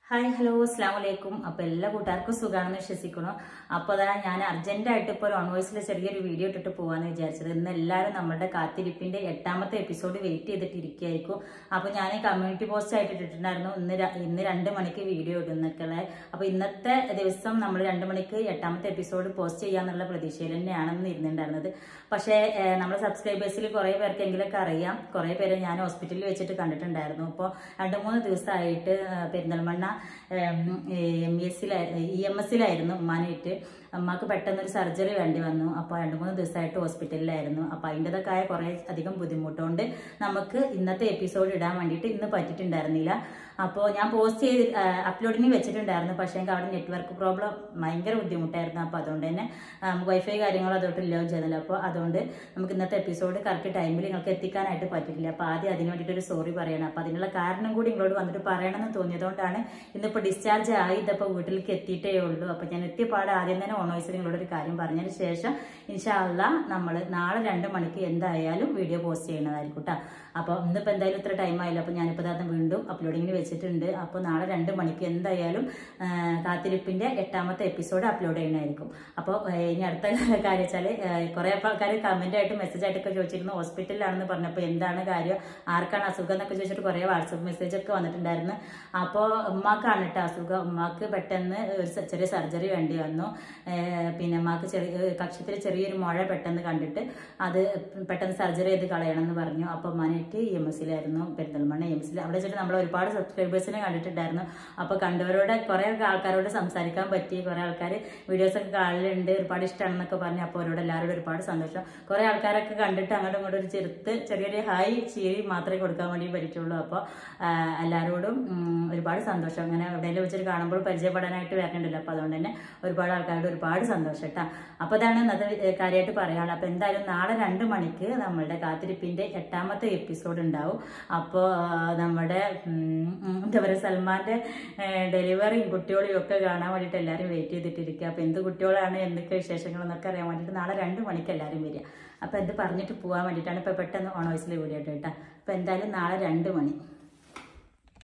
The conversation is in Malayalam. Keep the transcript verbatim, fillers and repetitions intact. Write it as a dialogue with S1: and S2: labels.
S1: ഹായ് ഹലോ അസ്സാം വലൈക്കും. അപ്പോൾ എല്ലാ കൂട്ടുകാർക്കും സുഖമാണെന്ന് വിശ്വസിക്കുന്നു. അപ്പോൾ അതാ ഞാൻ അർജന്റായിട്ട് ഇപ്പോൾ ഒരു ഓൺ വോയിസിൽ ചെറിയൊരു വീഡിയോ ഇട്ടിട്ട് പോകാമെന്ന് വിചാരിച്ചത്. ഇന്ന് എല്ലാവരും നമ്മുടെ കാത്തിരിപ്പിന്റെ എട്ടാമത്തെ എപ്പിസോഡ് വെയിറ്റ് ചെയ്തിട്ട് ഇരിക്കുകയായിരിക്കും. അപ്പോൾ ഞാൻ കമ്മ്യൂണിറ്റി പോസ്റ്റ് ആയിട്ട് ഇട്ടിട്ടുണ്ടായിരുന്നു ഇന്ന് ഇന്ന് രണ്ട് മണിക്ക് വീഡിയോ ഇടുന്നൊക്കെ. അപ്പോൾ ഇന്നത്തെ ദിവസം നമ്മൾ രണ്ട് മണിക്ക് എട്ടാമത്തെ എപ്പിസോഡ് പോസ്റ്റ് ചെയ്യാന്നുള്ള പ്രതീക്ഷയിൽ തന്നെയാണെന്ന് ഇരുന്നുണ്ടായിരുന്നത്. പക്ഷേ നമ്മുടെ സബ്സ്ക്രൈബേഴ്സിൽ കുറേ പേർക്കെങ്കിലൊക്കെ അറിയാം, കുറേ പേരെ ഞാൻ ഹോസ്പിറ്റലിൽ വെച്ചിട്ട് കണ്ടിട്ടുണ്ടായിരുന്നു. അപ്പോൾ രണ്ട് മൂന്ന് ദിവസമായിട്ട് പെരിന്തൽമണ്ണ എം ഇ എസിലായിരുന്നു ഇ എം എസിലായിരുന്നു ഉമ്മാനായിട്ട്. അമ്മക്ക് പെട്ടെന്നൊരു സർജറി വേണ്ടി വന്നു. അപ്പോൾ രണ്ട് മൂന്ന് ദിവസമായിട്ട് ഹോസ്പിറ്റലിലായിരുന്നു. അപ്പോൾ അതിൻ്റെതൊക്കെ ആയ കുറേ അധികം ബുദ്ധിമുട്ടുകൊണ്ട് നമുക്ക് ഇന്നത്തെ എപ്പിസോഡ് ഇടാൻ വേണ്ടിയിട്ട് ഇന്ന് പറ്റിയിട്ടുണ്ടായിരുന്നില്ല. അപ്പോൾ ഞാൻ പോസ്റ്റ് ചെയ്ത് അപ്ലോഡിങ് വെച്ചിട്ടുണ്ടായിരുന്നു. പക്ഷേ എനിക്ക് അവിടെ നെറ്റ്വർക്ക് പ്രോബ്ലം ഭയങ്കര ബുദ്ധിമുട്ടായിരുന്നു. അപ്പോൾ അതുകൊണ്ട് തന്നെ വൈഫൈ കാര്യങ്ങളോ അതോട്ട് ഇല്ലാവും ചെയ്യുന്നില്ല. അപ്പോൾ അതുകൊണ്ട് നമുക്ക് ഇന്നത്തെ എപ്പിസോഡ് കറക്റ്റ് ടൈമിൽ നിങ്ങൾക്ക് എത്തിക്കാനായിട്ട് പറ്റില്ല. അപ്പോൾ ആദ്യം അതിന് വേണ്ടിയിട്ടൊരു സോറി പറയണം. അപ്പോൾ അതിനുള്ള കാരണം കൂടി നിങ്ങളോട് വന്നിട്ട് പറയണമെന്ന് തോന്നിയതുകൊണ്ടാണ് ഇന്നിപ്പോൾ ഡിസ്ചാർജ് ആയി ഇതപ്പോൾ വീട്ടിലേക്ക് എത്തിയിട്ടേ ഉള്ളൂ. അപ്പോൾ ഞാൻ എത്തിയപാട് ആദ്യം തന്നെ ഓൺ വോയിസിൽ നിങ്ങളോട് ഒരു കാര്യം പറഞ്ഞതിന് ശേഷം ഇൻഷാ അല്ലാ നമ്മൾ നാളെ രണ്ട് മണിക്ക് എന്തായാലും വീഡിയോ പോസ്റ്റ് ചെയ്യുന്നതായിരിക്കും കേട്ടോ. അപ്പോൾ ഇന്നിപ്പോൾ എന്തായാലും ഇത്ര ടൈം ആയില്ല. അപ്പോൾ ഞാനിപ്പോൾ അത് വീണ്ടും അപ്ലോഡിങ്ങിന് വെച്ചിട്ടുണ്ട്. അപ്പോൾ നാളെ രണ്ട് മണിക്ക് എന്തായാലും കാത്തിരിപ്പിന്റെ എട്ടാമത്തെ എപ്പിസോഡ് അപ്ലോഡ് ചെയ്യുന്നതായിരിക്കും. അപ്പോൾ ഇനി അടുത്ത കാര്യം വെച്ചാൽ കുറേ ആൾക്കാർ കമന്റ് ആയിട്ട് മെസ്സേജ് ആയിട്ടൊക്കെ ചോദിച്ചിരുന്നു ഹോസ്പിറ്റലിലാണെന്ന് പറഞ്ഞപ്പോൾ എന്താണ് കാര്യം, ആർക്കാണ് അസുഖം എന്നൊക്കെ ചോദിച്ചിട്ട് കുറേ വാട്സപ്പ് മെസ്സേജ് ഒക്കെ വന്നിട്ടുണ്ടായിരുന്നു. അപ്പോൾ ഉമ്മാക്കാണ് കേട്ടോ അസുഖം. ഉമ്മാക്ക് പെട്ടെന്ന് ഒരു ചെറിയ സർജറി വേണ്ടി വന്നു. പിന്നെ ഉമ്മാക്ക് ചെറിയ കക്ഷത്തിൽ ചെറിയൊരു മുഴ പെട്ടെന്ന് കണ്ടിട്ട് അത് പെട്ടെന്ന് സർജറി ചെയ്ത് കളയണം എന്ന് പറഞ്ഞു. അപ്പോൾ ഉമ്മാനായിട്ട് ഇ എം എസിലായിരുന്നു, പെരിന്തൽമണ്ണ ഇ എം എസിൽ. അവിടെ വെച്ചിട്ട് നമ്മൾ ഒരുപാട് സബ്സ്ക്രൈബേഴ്സിനെ കണ്ടിട്ടുണ്ടായിരുന്നു. അപ്പോൾ കണ്ടവരോട് കുറേ ആൾക്കാരോട് സംസാരിക്കാൻ പറ്റി. കുറേ ആൾക്കാർ വീഡിയോസ് ഒക്കെ കാണലുണ്ട്, ഒരുപാട് ഇഷ്ടമാണെന്നൊക്കെ പറഞ്ഞു. അപ്പോൾ അവരോട് എല്ലാവരോടും ഒരുപാട് സന്തോഷം. കുറേ ആൾക്കാരൊക്കെ കണ്ടിട്ട് അങ്ങോട്ടും ഇങ്ങോട്ടും ഒരു ചെറുത്ത് ചെറിയൊരു ഹായ് ചിരി മാത്രമേ കൊടുക്കാൻ വേണ്ടി പറ്റുള്ളൂ. അപ്പോൾ എല്ലാവരോടും ഒരുപാട് സന്തോഷം. അങ്ങനെ എവിടെയെങ്കിലും വെച്ചിട്ട് കാണുമ്പോൾ പരിചയപ്പെടാനായിട്ട് വരണ്ടല്ലോ. അപ്പോൾ അതുകൊണ്ട് തന്നെ ഒരുപാട് ആൾക്കാരോട് ഒരുപാട് സന്തോഷം കേട്ടോ. അപ്പോൾ അതാണ് ഇന്നത്തെ കാര്യമായിട്ട് പറയാനുള്ളത്. അപ്പോൾ എന്തായാലും നാളെ രണ്ട് മണിക്ക് നമ്മളുടെ കാത്തിരിപ്പിന്റെ എട്ടാമത്തെ എപ്പിസോഡ് ഉണ്ടാവും. അപ്പോൾ നമ്മുടെ എന്താ പറയുക സൽമാന്റെ ഡെലിവറിയും കുട്ടികളെയും ഒക്കെ കാണാൻ വേണ്ടിയിട്ട് എല്ലാവരും വെയിറ്റ് ചെയ്തിട്ടിരിക്കുക. അപ്പോൾ എന്ത് കുട്ടികളാണ് എന്തൊക്കെ വിശേഷങ്ങളെന്നൊക്കെ അറിയാൻ വേണ്ടിയിട്ട് നാളെ രണ്ട് മണിക്ക് എല്ലാവരും വരിക. അപ്പോൾ എന്ത് പറഞ്ഞിട്ട് പോകാൻ വേണ്ടിയിട്ടാണ് ഇപ്പോൾ പെട്ടെന്ന് ഓൺ വോയിസിൽ വീഡിയോ ഇട്ട് കേട്ടോ. അപ്പോൾ എന്തായാലും നാളെ രണ്ട് മണി